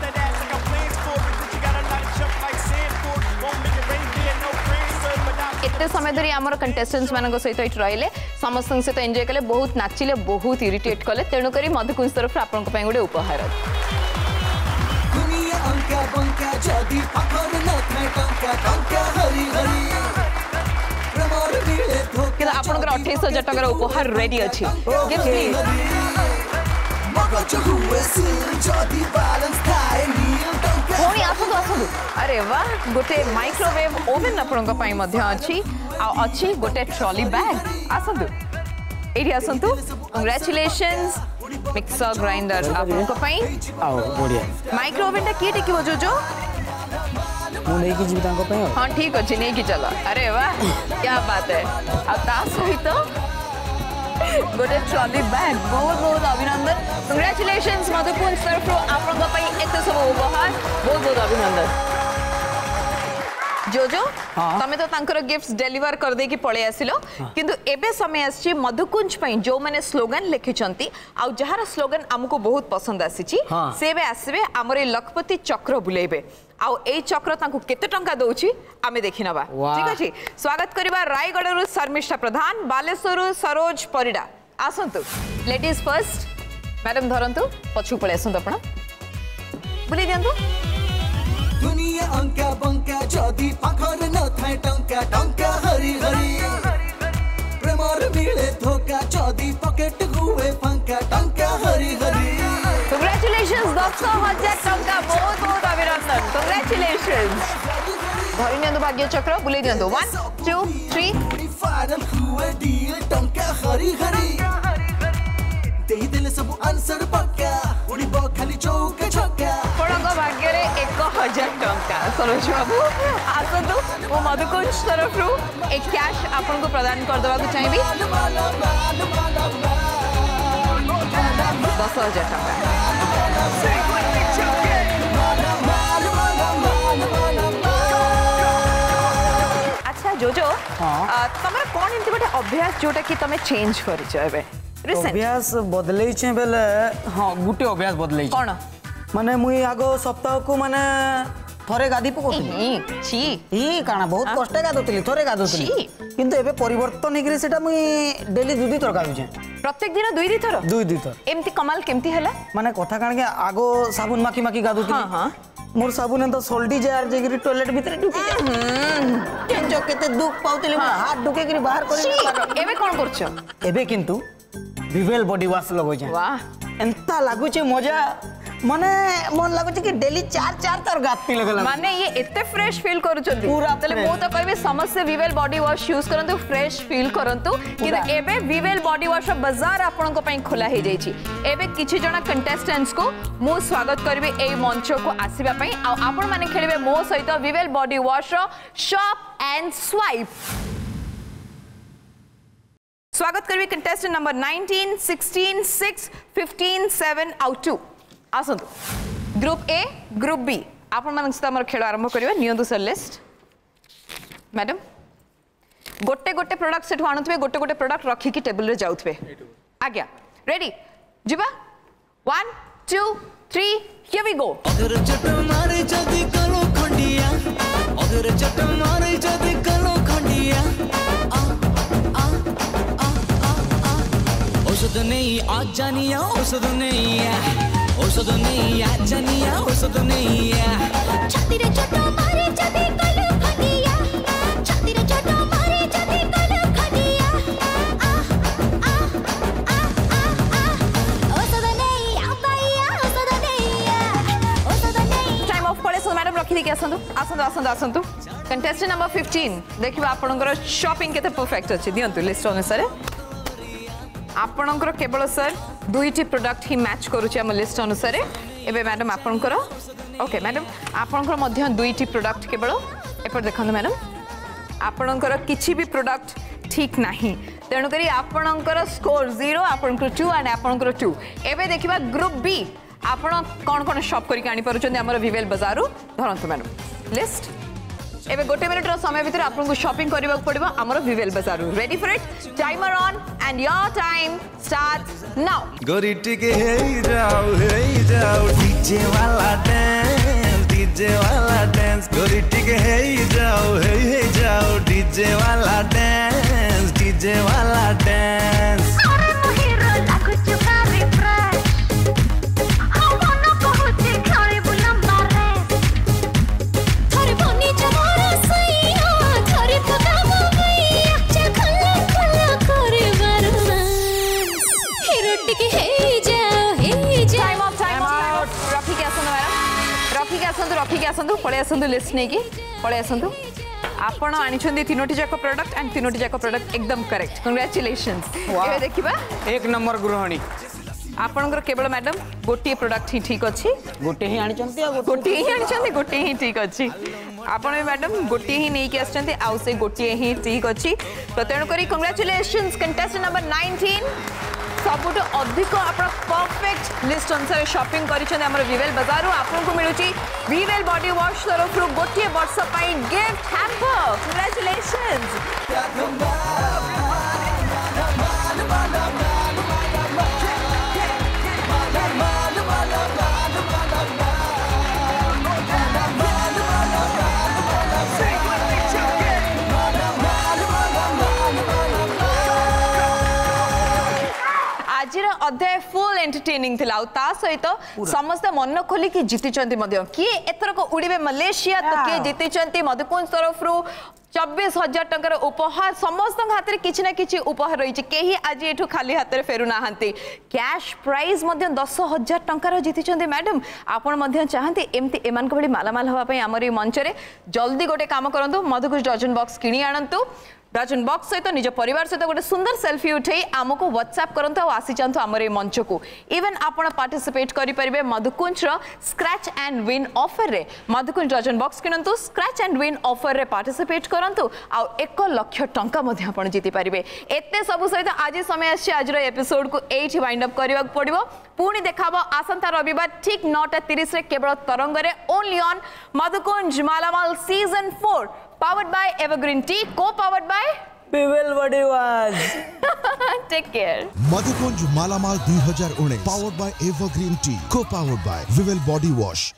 एते समय धरी हमर कंटेस्टेंट्स मानक सहित इट रहिले समस्त सहित एन्जॉय कले बहुत नाचिले बहुत इरिटेट कले तेनु करी मधुकुंज तरफ आपण को पय गुडे उपहार टंका बंका जदी पकड़ न टंका टंका हरी हरी प्रमोर मिले धोखा आपनकर अट्ठाईस हजार टकर उपहार रेडी अछि गिफ्ट प्लीज पुणी आसतु आसतु अरे वाह गोटे माइक्रोवेव ओवन आपनका पाई मध्य अछि आ अछि गोटे ट्रॉली बैग आसतु एठी आसतु कांग्रेचुलेशंस मिक्सर ग्राइंडर आपनका पाई आओ बढ़िया माइक्रोवेव टा की टेकी बजोजो मु नहीं की जीवित को पे हां ठीक अछि नहीं की चलो अरे वाह क्या बात है आ ता सहित गोटे ट्रॉली बैग बहुत बहुत अभिनंदन कांग्रेचुलेशंस मधुकुंज तरफ आपनका पाई एते सब उपहार बहुत बहुत अभिनंदन जोजो तमे तो तांकर गिफ्ट्स डिलीवर कर दे की पळे आसिलो किंतु एबे समय आछि मधुकुंज पई जो माने स्लोगन लिखिचंती आ जहार स्लोगन हमको बहुत पसंद आसीची सेबे आसीबे हमरे लखपति चक्र बुलेबे आ ए चक्र तांको केते टंका दोउची आमे देखि नबा ठीक अछि स्वागत करिबा रायगडरु शर्मिष्ठा प्रधान बालेश्वरु सरोज परिडा आसंतु लेडीज फर्स्ट मैडम धरंतु पछु पळे आसंतु आपण बुली दियंतु दुनिया अंका बंका जदी पाखर न थाए टंका टंका हरी हरी प्रेमर मिले धोखा जदी पॉकेट हुए फंका टंका हरी हरी कांग्रेचुलेशंस दस हजार टंका बहुत बहुत अभिनंदन कांग्रेचुलेशंस धरि नियंतु भाग्य चक्र बुले दियंतु वन टू थ्री फाइनल हुए डील टंका हरी हरी देई देले सब आंसर पक्का उड़ी बो खाली चौका छक्का पड़ंग भाग्य रे एक हजार टंका सरोज बाबू आसतु वो मधुकुंज तरफ रु एक कैश आपन को प्रदान कर देवा को चाहिबी दस हजार टंका अच्छा जोजो तमरा कोन एंती बटे अभ्यास जोटा कि तमे चेंज करिछ एबे अभ्यास बदलै छै बेले हां गुटे अभ्यास बदलै छै कोन माने मुई आगो सप्ताह को माने थरे गादी पकोतली छी ई काना बहुत कष्ट गादोतली थरे गादोतली किंतु एबे परिवर्तन हेकरी सेटा मुई डेली दुई थर गादु छै प्रत्येक दिन दुई दुई थर दुई दुई थर एमती कमाल केमती हला माने कथा कान के आगो साबुन माखी माखी गादोतली हां हां मोर साबुन तो सोल्डी जार जेगिरी टॉयलेट भीतर ढुकी जा जो केते दुख पाउतली हाथ ढुके करी बाहर करी एबे कोन करछो एबे किंतु विवेल बॉडी वॉश लगो छै वाह एंता लागु छै मजा माने मन लागु छै कि डेली चार चार तर गाती लगला माने ये एते फ्रेश फील करूछंती पूरा तले मो तो कहबे समस्त विवेल बॉडी वॉश यूज करंतु फ्रेश फील करंतु कि एबे विवेल बॉडी वॉश बाजार आपन को पई खोला हे जाई छी एबे किछि जणा कंटेस्टेंट्स को मो स्वागत करबे ए मंच को आसीबा पई आ आपन माने खेलबे मो सहित Vivel body wash shop and swipe स्वागत करबे contestant number nineteen sixteen six fifteen seven out two आसंतु ग्रुप ए ग्रुप बी आपण मन से हमर खेल आरंभ करियो नियंतु सर लिस्ट मैडम गोटे गोटे प्रोडक्ट सेठ आणुथबे गोटे गोटे प्रोडक्ट रखी की टेबल रे जाउथबे आज्ञा रेडी जिबा one two three here we go अगर चट मारे जदी कलो खंडिया अगर चट मारे जदी कलो खंडिया औषध नहीं आज जानिया औषध नहीं औषध नहीं आज जानिया औषध नहीं छाती रे छोटो मारे जदी कलो खंडिया छाती रे छोटो मारे जदी कलो खंडिया आ आ आ आ औषध नहीं आपाया औषध नहीं औषध नहीं टाइम ऑफ पड़े सो मैडम रखी देखि आसंतु आसंतु आसंतु आसंतु कंटेस्टेंट नंबर फिफ्टीन देखिबा आपनकर शॉपिंग केते परफेक्ट अछि दियंतु लिस्ट अनुसार आपनकर केवल सर दुईटी प्रोडक्ट ही मैच करूची हम लिस्ट अनुसार एबे मैडम आपनकर ओके मैडम आपनकर मध्य दुईटी प्रोडक्ट केवल एपर देखंतु मैडम आपनकर किछि भी प्रोडक्ट ठीक नाही तेणु करी आपनकर स्कोर जीरो आपनकर टू एंड आपनकर टू एबे देखिबा ग्रुप बी आपण कोन कोन शॉप करी आनी परछन हमर विवेल बाजारु धरंतु मैडम लिस्ट एबे गोटे मिनिट रो समय भीतर आपन को शॉपिंग करबा पड़िबो हमर विवेल बाजारु ready for it timer on and your time starts now गोरी टिके हे जाओ हे जाओ डीजे वाला डांस डीजे वाला डांस गोरी टिके हे जाओ हे जाओ डीजे वाला डांस डीजे वाला डांस अरे मोहिरो लागु चुकारी फ्रेश हां मनो कहूची खाली बुलम मारे थोड़ी बनी जमारा सैया थोड़ी पकामो भैया चे खल्ला खल्ला रखिक आसतु पलि आसतु लिस्ट नहीं कि पलि आसतु आपण आनी तीनोटी जाक प्रोडक्ट एंड तीनोटी जाक प्रोडक्ट एकदम करेक्ट कंग्रेचुलेशंस एबे देखिबा एक नंबर गृहिणी आपणकर केवल मैडम गोटे प्रोडक्ट ही ठीक अच्छी गोटे ही आनी गोटे ही आनी गोटे ही ठीक अच्छी आपण भी मैडम गोटे ही नहीं आसचंती आउ से गोटे ही ठीक अच्छी तो तेणु करी कंग्रेचुलेशंस कंटेस्टेंट नंबर नाइनटीन सबुठ अधिक आप परफेक्ट लिस्ट अनुसार शॉपिंग कर विवेल बाजार आपको मिलूची विवेल बॉडी वॉश तरफ गोटे वर्ष गिफ्ट हैम्पर कंग्रेचुलेशंस आज अध्याय फुल एंटरटेनिंग थिला ता सहित समस्त मन खोली कि जीतिचंती मध्य किए एथरक उड़ीबे मलेशिया तो किए जीतिचंती मधुकुंज तरफ चौबीस हजार टकर उपहार समस्त हाथ में किसी ना कि उपहार रही कहीं आज ये खाली हाथ में फेरु ना कैश प्राइज दस हजार टकर जीति मैडम आपण चाहती एमती एम भली मालामाल हाँपाई आम मंच में जल्दी गोटे काम करूँ मधुकुंज डजन बॉक्स किणी आणंतु डजन बॉक्स सहित निज परिवार सहित गोटे सुंदर सेल्फी उठे आमको व्हाट्सएप करंतु और आसी जातु आमर मंच को इवन आपण पार्टिसिपेट करेंगे Madhukunj scratch and win offer रे मधुकुंज डजन बॉक्स किणंतु स्क्रैच एंड विन ऑफर रे पार्टिसिपेट करंतु आ एक लाख टंका मध्ये आपण जीति पारिबे एते सब सहित आज समय आछि आज एपिसोड को एठी वाइंड अप करबा पड़िबो पुणी देखाबो आसंता रविवार ठीक नौटा तीस रे केवल तरंग रे ओनली ऑन मधुकुंज मालामाल season four powered by Evergreen tea को powered by Vivel body wash take care Madhukunj मालामाल दुई हजार उन्नीस पावर्ड बाय एवरग्रीन टी को powered by Vivel body wash.